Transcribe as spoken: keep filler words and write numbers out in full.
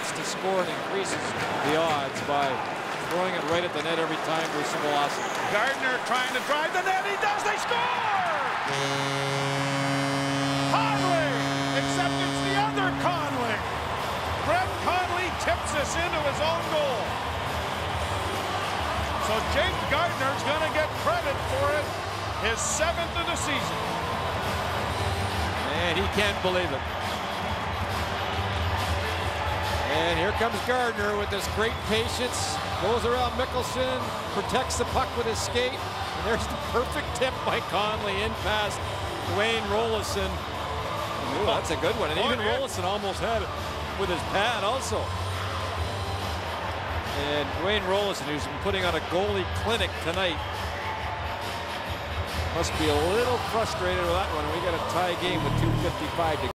chance to score and increases the odds by throwing it right at the net every time versus velocity. Gardner trying to drive the net. He does. They score! Conley, except it's the other Conley. Brett Conley tips us into his own goal. So Jake Gardner's going to get credit for it. His seventh of the season. And he can't believe it. And here comes Gardner with this great patience. Goes around Mickelson, protects the puck with his skate. And there's the perfect tip by Conley in past Dwayne Roloson. Ooh, that's a good one. And even Roloson almost had it with his pad also. And Dwayne Roloson, who's been putting on a goalie clinic tonight, must be a little frustrated with that one. We got a tie game with two fifty-five to go.